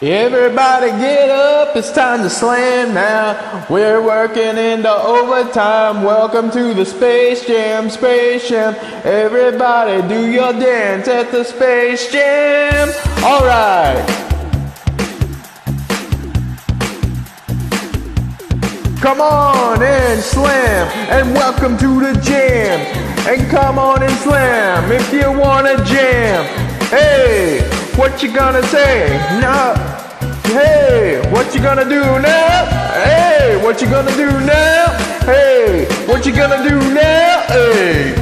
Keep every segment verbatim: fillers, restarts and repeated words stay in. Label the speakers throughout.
Speaker 1: Everybody get up, it's time to slam now. We're working into overtime. Welcome to the Space Jam, Space Jam. Everybody do your dance at the Space Jam. Alright. Come on and slam, and welcome to the jam. And come on and slam if you wanna jam. Hey, what you gonna say? No. Hey, what you gonna do now? Hey, what you gonna do now? Hey, what you gonna do now? Hey.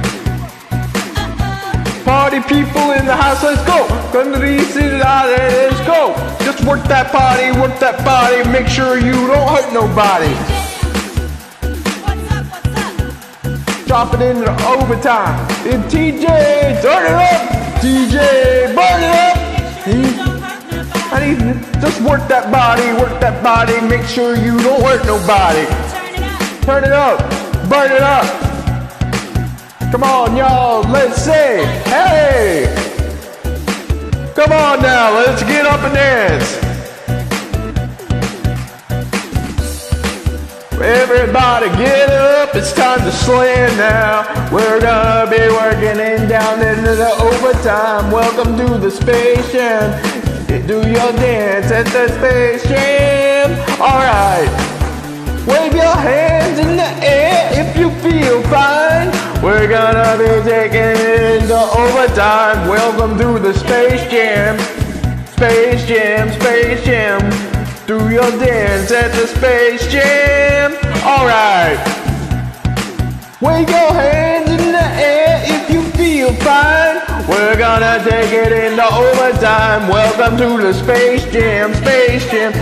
Speaker 1: Party people in the house, let's go. Come to the east side, let's go. Just work that body, work that body. Make sure you don't hurt nobody.
Speaker 2: What's up, what's up?
Speaker 1: Drop it into the overtime. And T J, turn it up. T J, burn it up. I need to just work that body, work that body. Make sure you don't hurt nobody.
Speaker 2: Turn it up.
Speaker 1: Turn it up, burn it up. Come on, y'all, let's say, hey! Come on now, let's get up and dance. Everybody get up, it's time to slam now. We're gonna be working in down into the overtime. Welcome to the Space Jam. Do your dance at the Space Jam. Alright. Wave your hands in the air if you feel fine. We're gonna be taking it into overtime. Welcome to the Space Jam. Space Jam, Space Jam. Do your dance at the Space Jam. Alright. Wave your hands in the air if you feel fine. We're gonna take it into overtime. Welcome to the Space Jam, Space Jam.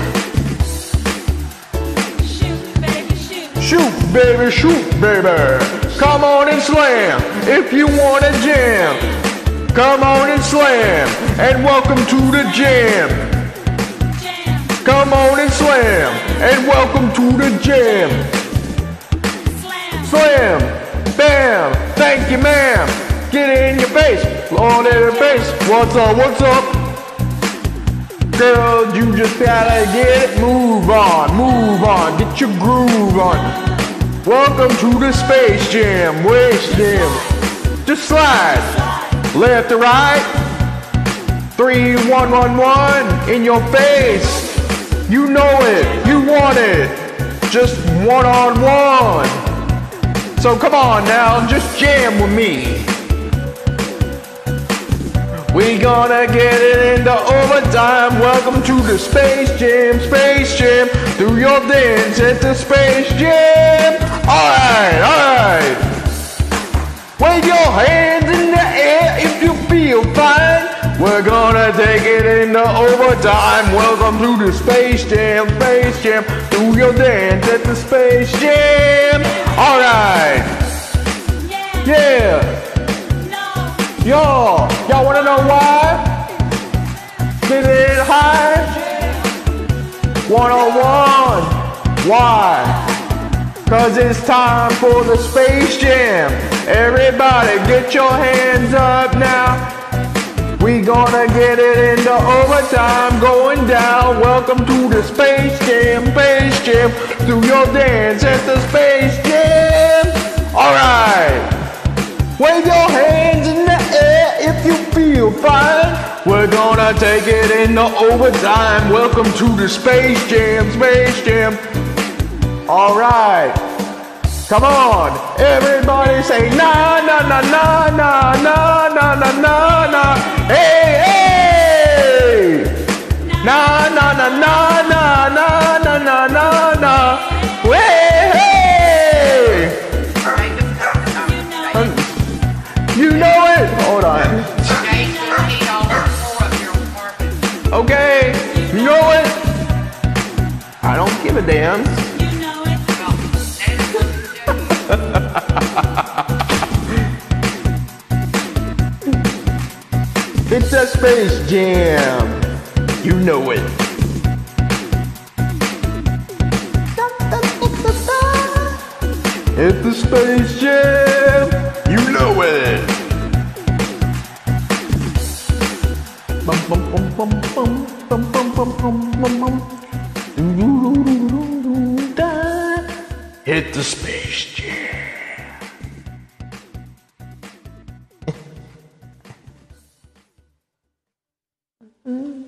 Speaker 1: Shoot, baby, shoot, baby. Come on and slam if you wanna jam. Come on and slam, and welcome to the jam. Come on and slam, and welcome to the jam. Slam, bam, thank you, ma'am. Get it in your face, on in your face. What's up, what's up? Girl, you just gotta get it. Move on, move on, get your groove on. Welcome to the Space Jam, Waste Jam. Just slide, left to right. Three, one, one, one, in your face. You know it, you want it. Just one on one. So come on now, just jam with me. We gonna get it into overtime. Welcome to the Space Jam, Space Jam. Do your dance at the Space Jam. Alright, alright. Wave your hands in the air if you feel fine. We're gonna take it into overtime. Welcome to the Space Jam, Space Jam. Do your dance at the Space Jam. Alright. Yeah. Y'all, y'all wanna know why? Get it high? one oh one. Why? Cause it's time for the Space Jam. Everybody get your hands up now. We gonna get it into overtime going down. Welcome to the Space Jam, Space Jam. Do your dance at the Space Jam. Alright. Wave your hands in the air if you feel fine. We're gonna take it into overtime. Welcome to the Space Jam, Space Jam. Alright. Come on. Everybody say na na na na na na na na na na. Hey, hey. Na na na na na na na na na na. Hey, hey. You know it! Hold on. Okay, you know it! I don't give a damn.
Speaker 2: You know it.
Speaker 1: It's a Space Jam. You know it. It's the Space Jam. You know it. Bum, bum, bum, bum, bum, bum, bum, bum. Hit the space jam. Mm.